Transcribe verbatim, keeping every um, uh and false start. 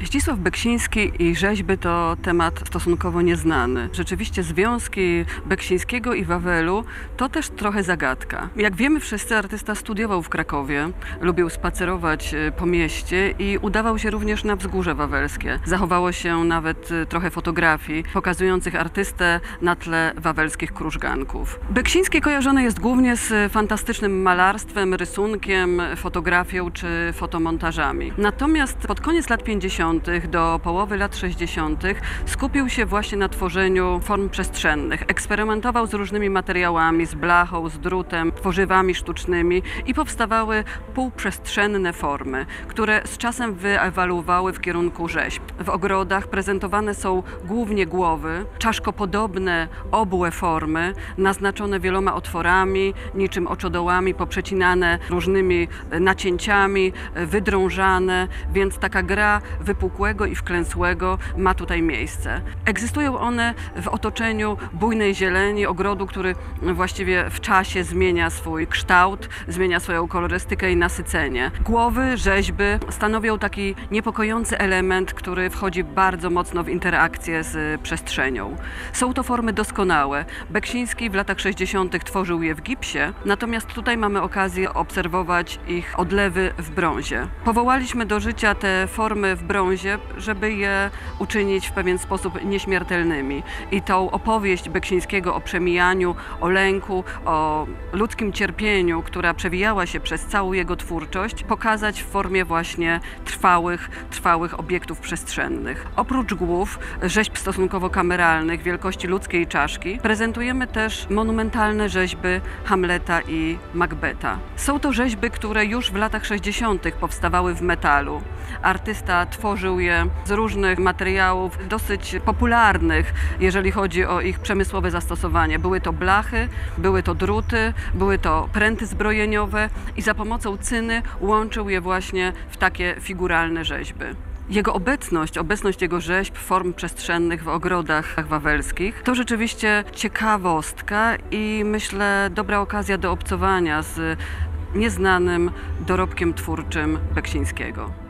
Zdzisław Beksiński i rzeźby to temat stosunkowo nieznany. Rzeczywiście związki Beksińskiego i Wawelu to też trochę zagadka. Jak wiemy wszyscy, artysta studiował w Krakowie, lubił spacerować po mieście i udawał się również na Wzgórze Wawelskie. Zachowało się nawet trochę fotografii pokazujących artystę na tle wawelskich krużganków. Beksiński kojarzony jest głównie z fantastycznym malarstwem, rysunkiem, fotografią czy fotomontażami. Natomiast pod koniec lat pięćdziesiątych do połowy lat sześćdziesiątych skupił się właśnie na tworzeniu form przestrzennych. Eksperymentował z różnymi materiałami, z blachą, z drutem, tworzywami sztucznymi i powstawały półprzestrzenne formy, które z czasem wyewoluowały w kierunku rzeźb. W ogrodach prezentowane są głównie głowy, czaszkopodobne, obłe formy, naznaczone wieloma otworami, niczym oczodołami, poprzecinane różnymi nacięciami, wydrążane, więc taka gra wypukłego i wklęsłego ma tutaj miejsce. Egzystują one w otoczeniu bujnej zieleni, ogrodu, który właściwie w czasie zmienia swój kształt, zmienia swoją kolorystykę i nasycenie. Głowy, rzeźby stanowią taki niepokojący element, który wchodzi bardzo mocno w interakcję z przestrzenią. Są to formy doskonałe. Beksiński w latach sześćdziesiątych tworzył je w gipsie, natomiast tutaj mamy okazję obserwować ich odlewy w brązie. Powołaliśmy do życia te formy w brązie, żeby je uczynić w pewien sposób nieśmiertelnymi. I tą opowieść Beksińskiego o przemijaniu, o lęku, o ludzkim cierpieniu, która przewijała się przez całą jego twórczość, pokazać w formie właśnie trwałych, trwałych obiektów przestrzennych. Oprócz głów, rzeźb stosunkowo kameralnych, wielkości ludzkiej czaszki, prezentujemy też monumentalne rzeźby Hamleta i Macbeta. Są to rzeźby, które już w latach sześćdziesiątych powstawały w metalu. Artysta tworzył je z różnych materiałów, dosyć popularnych, jeżeli chodzi o ich przemysłowe zastosowanie. Były to blachy, były to druty, były to pręty zbrojeniowe i za pomocą cyny łączył je właśnie w takie figuralne rzeźby. Jego obecność, obecność jego rzeźb, form przestrzennych w ogrodach wawelskich to rzeczywiście ciekawostka i myślę dobra okazja do obcowania z nieznanym dorobkiem twórczym Beksińskiego.